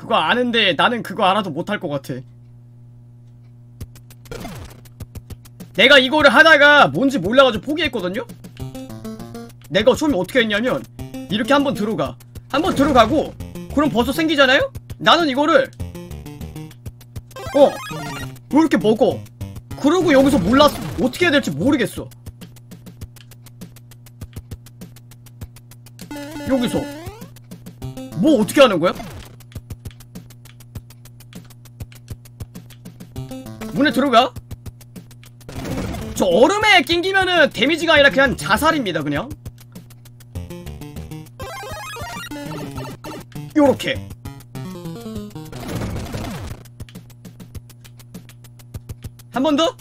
그거 아는데 나는 그거 알아도 못할 것 같아. 내가 이거를 하다가 뭔지 몰라가지고 포기했거든요? 내가 처음에 어떻게 했냐면 이렇게 한번 들어가. 한번 들어가고 그럼 버섯 생기잖아요? 나는 이거를 이렇게 먹어. 그러고 여기서 몰랐어. 어떻게 해야 될지 모르겠어. 여기서 뭐 어떻게 하는 거야? 문에 들어가? 저 얼음에 낑기면은 데미지가 아니라 그냥 자살입니다. 그냥 요렇게 한 번 더?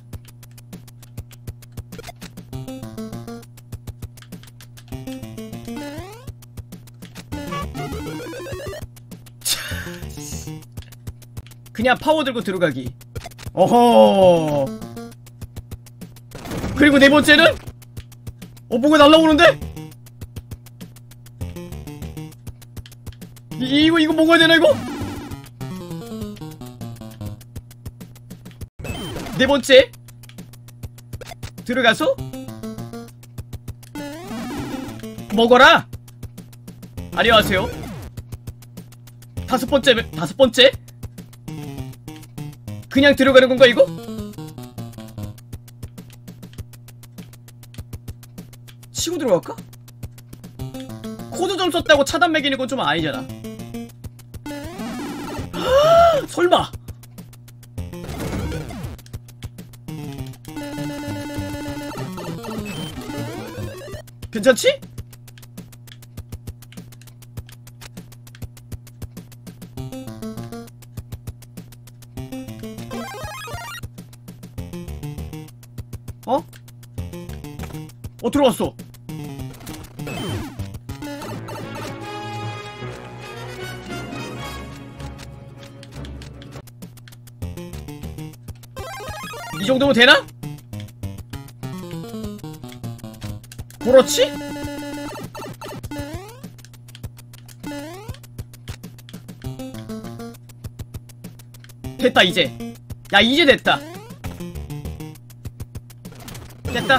그냥 파워 들고 들어가기. 어허. 그리고 네 번째는 뭐가 날라오는데? 이거 먹어야 되나 이거? 네 번째 들어가서 먹어라. 안녕하세요. 다섯 번째 그냥 들어가는 건가 이거? 치고 들어갈까? 코드 좀 썼다고 차단 매기는 건 좀 아니잖아. 설마. 괜찮지? 들어왔어. 이 정도면 되나? 그렇지? 됐다 이제. 야 이제 됐다. 됐다.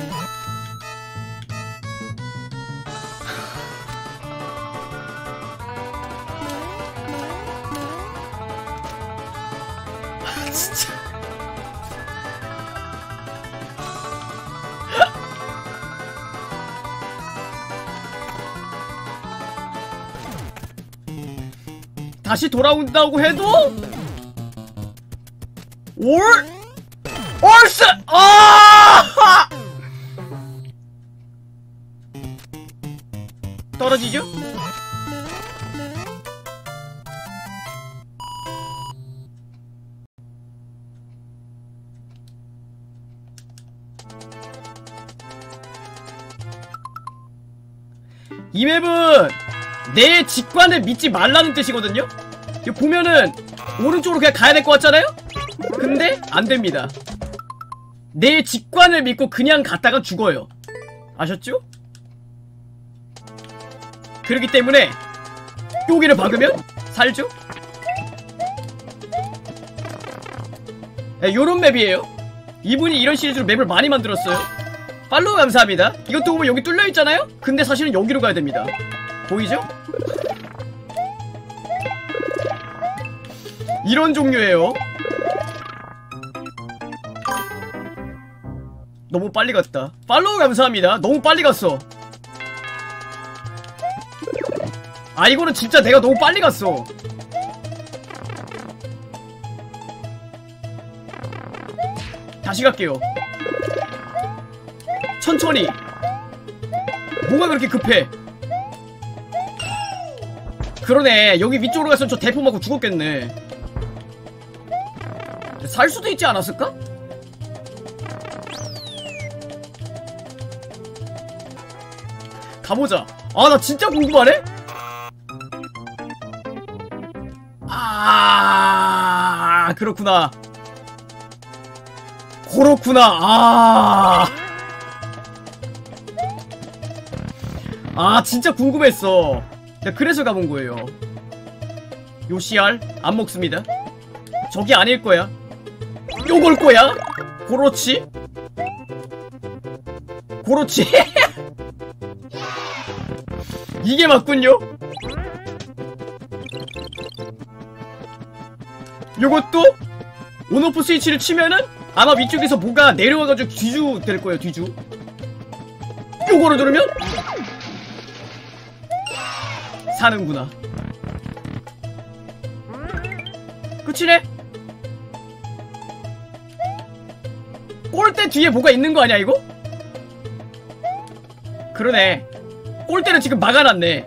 진짜. 다시 돌아온다고 해도 올스! 떨어지죠? 이 맵은 내 직관을 믿지 말라는 뜻이거든요? 이거 보면은 오른쪽으로 그냥 가야 될 것 같잖아요? 근데 안됩니다. 내 직관을 믿고 그냥 갔다가 죽어요. 아셨죠? 그렇기 때문에 여기를 박으면 살죠? 네, 요런 맵이에요. 이분이 이런 시리즈로 맵을 많이 만들었어요. 팔로우 감사합니다. 이것도 보면 여기 뚫려있잖아요? 근데 사실은 여기로 가야 됩니다. 보이죠? 이런 종류예요. 너무 빨리 갔다. 팔로우 감사합니다. 너무 빨리 갔어. 아 이거는 진짜 내가 너무 빨리 갔어. 다시 갈게요. 천천히. 뭐가 그렇게 급해? 그러네. 여기 위쪽으로 갔으면 저 대포 맞고 죽었겠네. 살 수도 있지 않았을까? 가보자. 아 나 진짜 궁금하네? 아 그렇구나. 그렇구나. 아 진짜 궁금했어. 내가 그래서 가본 거예요. 요 씨알 안 먹습니다. 저기 아닐 거야. 요걸 거야. 그렇지. 그렇지. 이게 맞군요. 요것도 온오프 스위치를 치면은 아마 위쪽에서 뭐가 내려와가지고 뒤주 될 거예요. 뒤주. 요거를 누르면 사는구나. 끝이네. 골대 뒤에 뭐가 있는 거 아니야 이거? 그러네. 골대는 지금 막아놨네.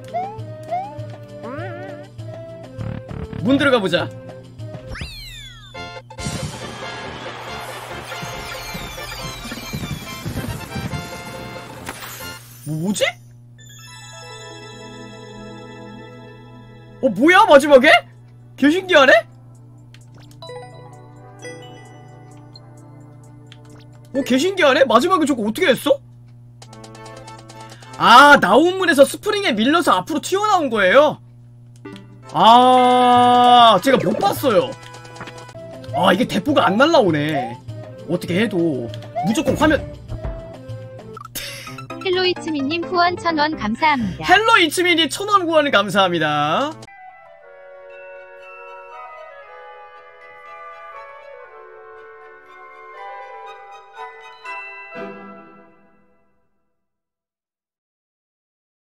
문 들어가 보자. 뭐지? 뭐야 마지막에? 개 신기하네? 개 신기하네? 마지막에 저거 어떻게 했어? 아, 나온 문에서 스프링에 밀려서 앞으로 튀어나온 거예요? 아, 제가 못 봤어요. 아, 이게 대포가 안 날라오네. 어떻게 해도 무조건 화면. 헬로이츠미님 후원 1000원 감사합니다. 헬로 이츠미니 1000원 후원 감사합니다.